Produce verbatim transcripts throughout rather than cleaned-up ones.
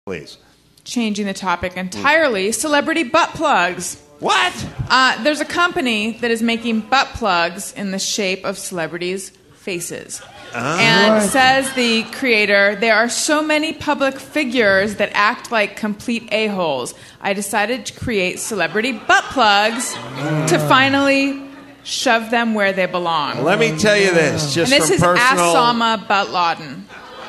Please. Changing the topic entirely, celebrity butt plugs. What? Uh, there's a company that is making butt plugs in the shape of celebrities' faces. Oh. And What? says the creator, there are so many public figures that act like complete a-holes. I decided to create celebrity butt plugs to finally shove them where they belong. Let me tell you this, just and this from is personal... Asama Buttladen.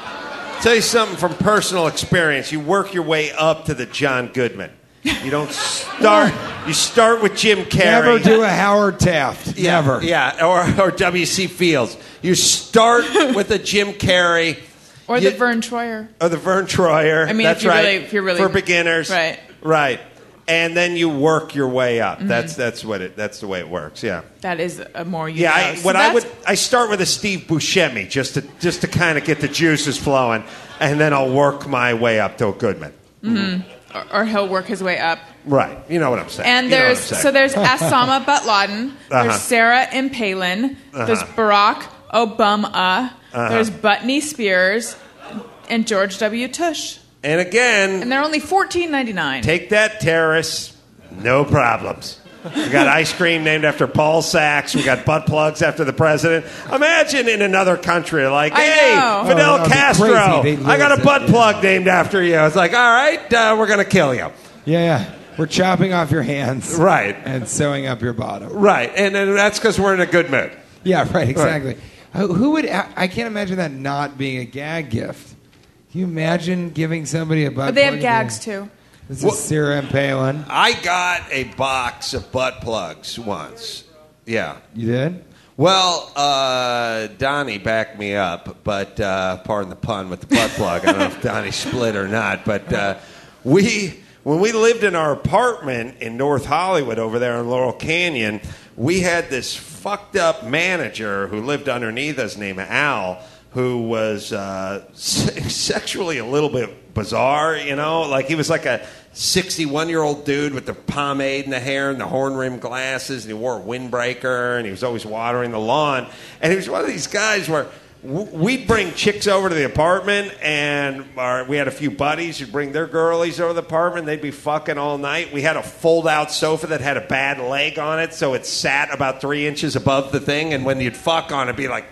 Tell you something from personal experience. You work your way up to the John Goodman. You don't start... You start with Jim Carrey. Never do a Howard Taft. Yeah, Never. Yeah, or, or W C Fields. You start with a Jim Carrey. Or you, the Vern Troyer. Or the Vern Troyer. I mean, That's if you're right. really, if you're really... For beginners. Right. Right. And then you work your way up. Mm-hmm. That's that's what it. That's the way it works. Yeah. That is a more you Yeah. know. I, So what I that's- would I start with a Steve Buscemi just to just to kind of get the juices flowing, and then I'll work my way up to a Goodman. Mm-hmm. Or, or he'll work his way up. Right. You know what I'm saying. And You know there's what I'm saying. so there's Asama Buttladen, Uh-huh. there's Sarah Impalin, there's Barack Obama, Uh-huh. there's Butney Spears, and George W. Tush. And again, And they're only fourteen ninety-nine. take that, terrorists. No problems. We got ice cream named after Paul Sachs. We got butt plugs after the president. Imagine in another country, like, I hey, know. Fidel Oh, that'd be Castro, crazy. They'd I got a lose butt it, yeah. plug named after you. It's like, all right, uh, we're going to kill you. Yeah, yeah. We're chopping off your hands. Right. And sewing up your bottom. Right. And, and that's because we're in a good mood. Yeah, right, exactly. Who who would... I can't imagine that not being a gag gift. Can you imagine giving somebody a butt But they have plug? gags too. This What- is Sarah Palin. I got a box of butt plugs once. Yeah. You did? Well, uh, Donnie backed me up, but uh, pardon the pun with the butt plug. I don't know if Donnie split or not, but uh, we, when we lived in our apartment in North Hollywood over there in Laurel Canyon, we had this fucked up manager who lived underneath us named Al, who was uh, se- sexually a little bit bizarre, you know? Like, he was like a sixty-one-year-old dude with the pomade in the hair and the horn-rimmed glasses, and he wore a windbreaker, and he was always watering the lawn. And he was one of these guys where w- we'd bring chicks over to the apartment, and our, we had a few buddies who'd bring their girlies over to the apartment. They'd be fucking all night. We had a fold-out sofa that had a bad leg on it, so it sat about three inches above the thing, and when you'd fuck on it, it'd be like...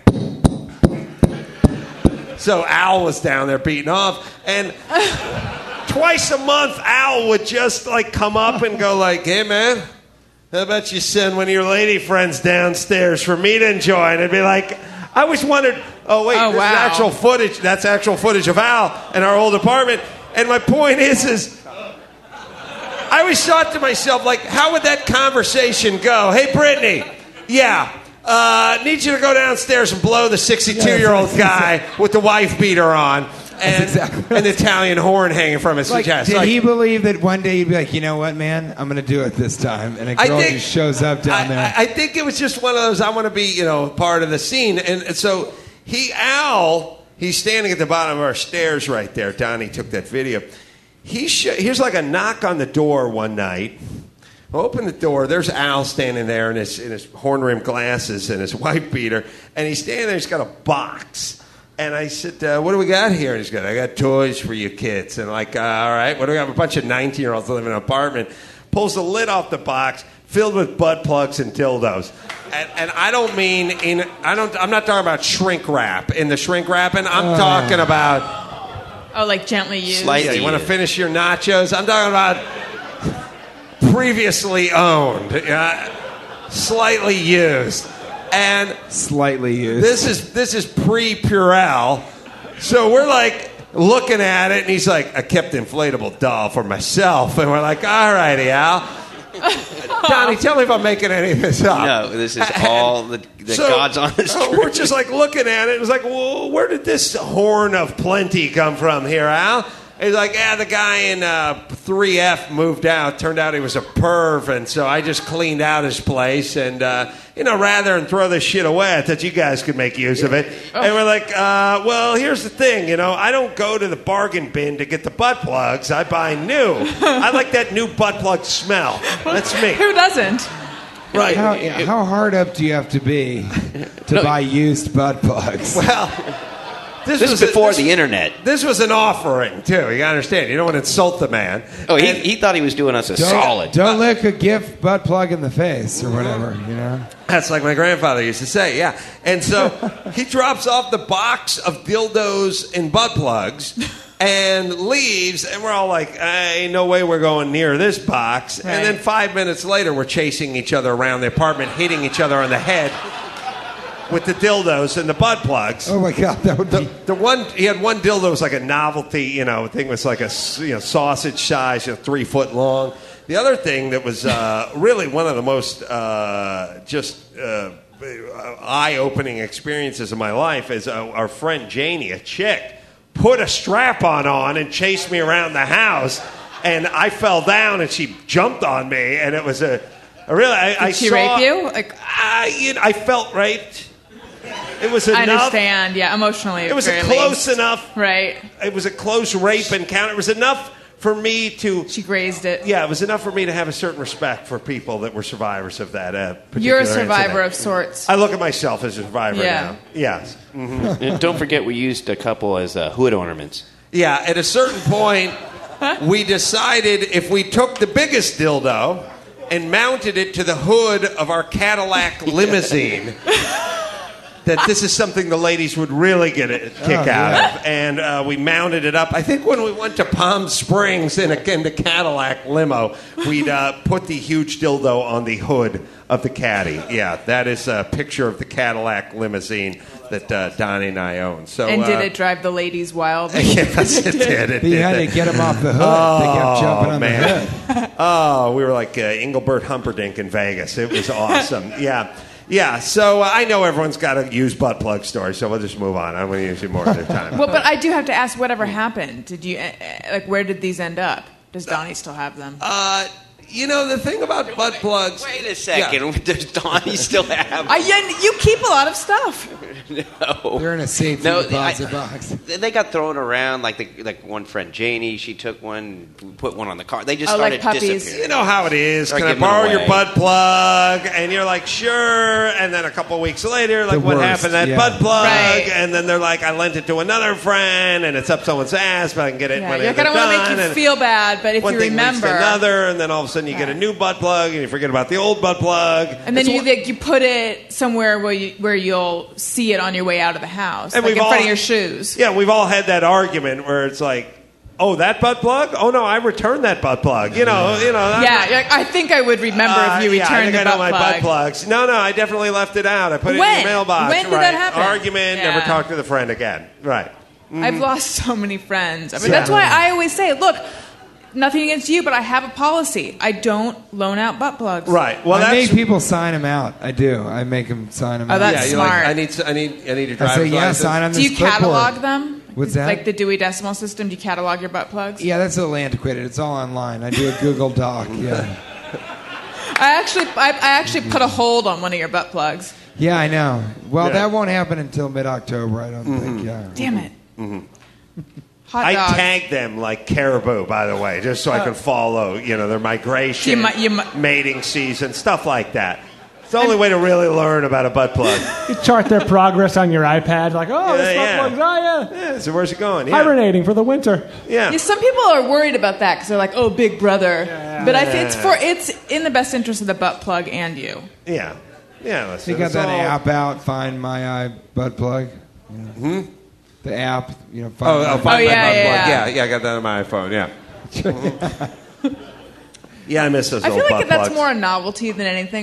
So Al was down there beating off, and twice a month Al would just like come up and go like, "Hey man, how about you send one of your lady friends downstairs for me to enjoy?" And it'd be like, I always wondered, oh wait, Oh, this wow. is actual footage. That's actual footage of Al in our old apartment. And my point is, is I always thought to myself, like, how would that conversation go? Hey Brittany, yeah. Uh, need you to go downstairs and blow the sixty-two-year-old guy with the wife beater on and exactly an Italian horn hanging from his Like, chest. did Like, he believe that one day you'd be like, you know what, man? I'm going to do it this time. And a I girl think- just shows up down I, there. I, I think it was just one of those, I want to be, you know, part of the scene. And, and so he, Al, he's standing at the bottom of our stairs right there. Donnie took that video. He sh- Here's like a knock on the door one night. I open the door. There's Al standing there in his in his horn-rimmed glasses and his wife beater, and he's standing there. He's got a box, and I said, uh, "What do we got here?" And he's got, "I got toys for you kids." And like, uh, all right, what do we have? A bunch of nineteen-year-olds living in an apartment. Pulls the lid off the box, filled with butt plugs and dildos. And, and I don't mean in. I don't. I'm not talking about shrink wrap in the shrink wrapping. I'm Uh. talking about. Oh, like gently used. Slight- Yeah, you want to finish your nachos? I'm talking about previously owned, uh, slightly used, and Slightly used. this is this is pre-Purell. So we're like looking at it, and he's like, "I kept the inflatable doll for myself," and we're like, "All righty, Al." Donnie, tell me if I'm making any of this up. No, this is all the, the So, God's honest uh, truth. we're just like looking at it. It was like, well, where did this horn of plenty come from here, Al? He's like, yeah, the guy in uh, three F moved out. Turned out he was a perv, and so I just cleaned out his place. And, uh, you know, rather than throw this shit away, I thought you guys could make use of it. And we're like, uh, well, here's the thing. You know, I don't go to the bargain bin to get the butt plugs. I buy new. I like that new butt plug smell. That's me. Who doesn't? Right. How, yeah, how hard up do you have to be to buy used butt plugs? Well... This, This was is before this, the internet. This was an offering too. You gotta understand. You don't want to insult the man. Oh, he, And- he thought he was doing us a Don't, solid. Don't lick a gift butt plug in the face or whatever, you know? That's like my grandfather used to say, yeah. And so he drops off the box of dildos and butt plugs and leaves, and we're all like, ain't no way we're going near this box. Right. And then five minutes later, we're chasing each other around the apartment, hitting each other on the head with the dildos and the butt plugs. Oh, my God, that would The, be... the one he had one dildo was like a novelty, you know, thing was like a you know sausage size, you know, three foot long. The other thing that was uh, really one of the most uh, just uh, eye-opening experiences of my life is uh, our friend Janie, a chick, put a strap-on on and chased me around the house, and I fell down and she jumped on me, and it was a, a really. I, Did I she saw, rape you? Like, I, you know, I felt raped. It was enough. I understand. Yeah, emotionally. It was a very close late. enough. Right. It was a close rape encounter. It was enough for me to. She grazed it. Yeah, it was enough for me to have a certain respect for people that were survivors of that. Uh, particular You're a survivor incident. of sorts. I look at myself as a survivor Yeah. now. Yes. And don't forget, we used a couple as uh, hood ornaments. Yeah. At a certain point, we decided if we took the biggest dildo and mounted it to the hood of our Cadillac limousine. That this is something the ladies would really get a kick Oh, out yeah. of. And uh, we mounted it up. I think when we went to Palm Springs in, a, in the Cadillac limo, we'd uh, put the huge dildo on the hood of the Caddy. Yeah, that is a picture of the Cadillac limousine that uh, Donnie and I own. So, And did uh, it drive the ladies wild? Yes, it did. It You did. had to get them off the hood. They kept jumping on man. the hood. Oh, we were like uh, Engelbert Humperdinck in Vegas. It was awesome. Yeah. Yeah, so uh, I know everyone's got to use butt plug stories, so we'll just move on. I'm going to use you more of their time. Well, but I do have to ask, whatever happened? Did you, uh, uh, like, where did these end up? Does Donnie still have them? Uh, you know, the thing about butt plugs... Wait a second. Yeah. Does Donnie still have? I, you, you keep a lot of stuff. No. They're in a safety No, deposit I- box. They got thrown around like the, like one friend Janie. She took one, put one on the car. They just Oh, like started puppies. disappearing. You know how it is. Or Can I give them borrow your away. butt plug? And you're like, sure. And then a couple weeks later, like, The what worst, happened to that yeah. butt plug? Right. And then they're like, I lent it to another friend, and it's up someone's ass, but I can get it Yeah, when you're it's going to want to done. make you And feel bad, but if one you thing leads remember, to another, and then all of a sudden you get a Yeah. new butt plug, and you forget about the old butt plug. and then It's you one- like, you put it somewhere where you where you'll see it on your way out of the house, And like we've in front all- of your shoes. Yeah, we've all had that argument where it's like, oh, that butt plug? Oh no, I returned that butt plug. You know, you know. I'm Yeah, not- you're like, I think I would remember Uh, if you yeah, I returned think the I know butt my plug. butt plugs. No, no, I definitely left it out. I put it in When? your mailbox. When did right. that happen? Argument. Never Yeah. talk to the friend again. Right. I've lost so many friends. I mean, Yeah. that's why I always say, look, nothing against you, but I have a policy. I don't loan out butt plugs. Right. Well, I that's make people sign them out. I do. I make them sign them Oh, out. that's yeah. You're like, smart. I need, I need, I need your I driver's say, yeah, license. sign on Do this you clipboard. catalog them? What's that? Like the Dewey Decimal System? Do you catalog your butt plugs? Yeah, that's a little antiquated. It's all online. I do a Google Doc. Yeah. I actually, I, I actually put a hold on one of your butt plugs. Yeah, I know. Well, Yeah. that won't happen until mid-October, I don't think. Yeah. Damn it. Hot I dog. tag them like caribou, by the way, just so I can follow, you know, their migration, You might- you might- mating season, stuff like that. It's the only way to really learn about a butt plug. You chart their progress on your iPad, like, oh, Yeah, this yeah. butt plug's, oh, yeah. Yeah, so where's it going? Yeah. Hibernating for the winter. Yeah. Yeah, some people are worried about that because they're like, "Oh, big brother." But I think it's for it's in the best interest of the butt plug and you. Yeah. Yeah. Listen, You got it's that all- app out, Find My Eye Butt Plug? Hmm? The app, you know, Find Oh, My oh, Eye. find Oh, my yeah, butt yeah, plug. yeah. yeah, yeah, I got that on my iPhone. Yeah. Mhm. Yeah, I miss those I old feel butt like that's plugs. more a novelty than anything.